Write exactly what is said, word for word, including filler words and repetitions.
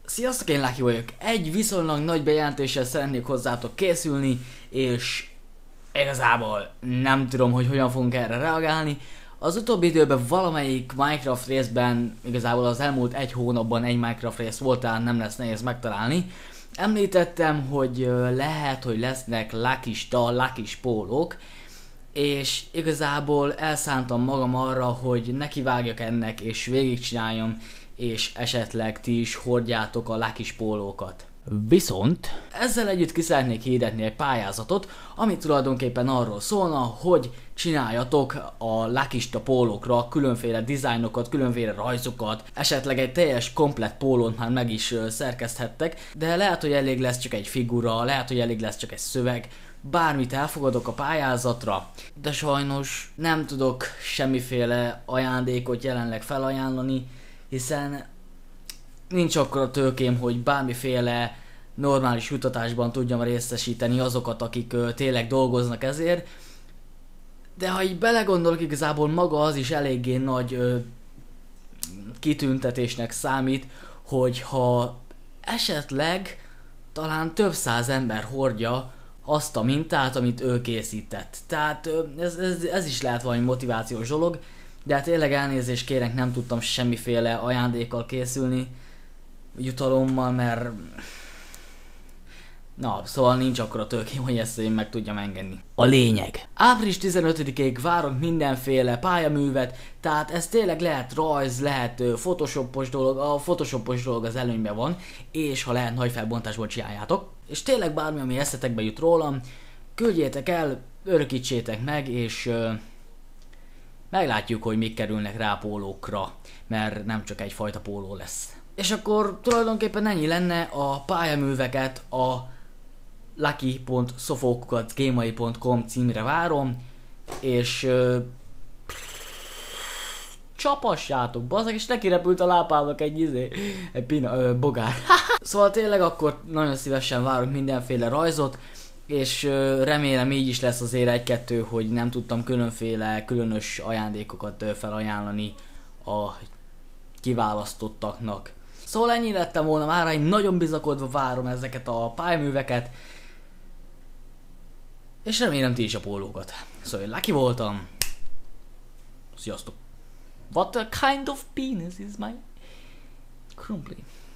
Sziasztok, én Lucky vagyok. Egy viszonylag nagy bejelentéssel szeretnék hozzátok készülni, és igazából nem tudom, hogy hogyan fogunk erre reagálni. Az utóbbi időben valamelyik Minecraft részben, igazából az elmúlt egy hónapban egy Minecraft rész volt, tehát nem lesz nehéz megtalálni. Említettem, hogy lehet, hogy lesznek Lucky-sta, Lucky pólók, és igazából elszántam magam arra, hogy nekivágjak ennek és végigcsináljam, és esetleg ti is hordjátok a Lucky pólókat. Viszont ezzel együtt ki szeretnék hirdetni egy pályázatot, ami tulajdonképpen arról szólna, hogy csináljatok a Lucky-sta pólókra különféle dizájnokat, különféle rajzokat, esetleg egy teljes komplett pólót már meg is szerkeszthettek, de lehet, hogy elég lesz csak egy figura, lehet, hogy elég lesz csak egy szöveg, bármit elfogadok a pályázatra, de sajnos nem tudok semmiféle ajándékot jelenleg felajánlani, hiszen nincs akkora tőkém, hogy bármiféle normális jutatásban tudjam részesíteni azokat, akik ö, tényleg dolgoznak ezért. De ha így belegondolok, igazából maga az is eléggé nagy ö, kitüntetésnek számít, hogyha esetleg talán több száz ember hordja azt a mintát, amit ő készített. Tehát ö, ez, ez, ez is lehet valami motivációs dolog, de hát tényleg elnézést kérek, nem tudtam semmiféle ajándékkal készülni, jutalommal, mert... Na, szóval nincs akkora tőkém, hogy ezt én meg tudjam engedni. A lényeg. április tizenötödikéig várok mindenféle pályaművet, tehát ez tényleg lehet rajz, lehet uh, photoshopos dolog, a photoshopos dolog az előnyben van, és ha lehet nagy felbontásból csináljátok. És tényleg bármi, ami eszetekbe jut rólam, küldjétek el, örökítsétek meg, és... Uh, meglátjuk, hogy mik kerülnek rá pólókra, mert nem csak egyfajta póló lesz. És akkor tulajdonképpen ennyi lenne, a pályaműveket a lucky pont sofókukat gmail pont com címre várom, és ö, csapassátok, bazzak, és neki repült a lápának egy izé, egy pina, ö, bogár. Szóval tényleg akkor nagyon szívesen várok mindenféle rajzot, és ö, remélem így is lesz azért egy-kettő, hogy nem tudtam különféle különös ajándékokat ö, felajánlani a kiválasztottaknak. Szóval ennyi lettem volna már, én nagyon bizakodva várom ezeket a pályaműveket, és remélem ti is a pólókat. Szóval én Lucky voltam. Sziasztok! What a kind of penis is my crumbly?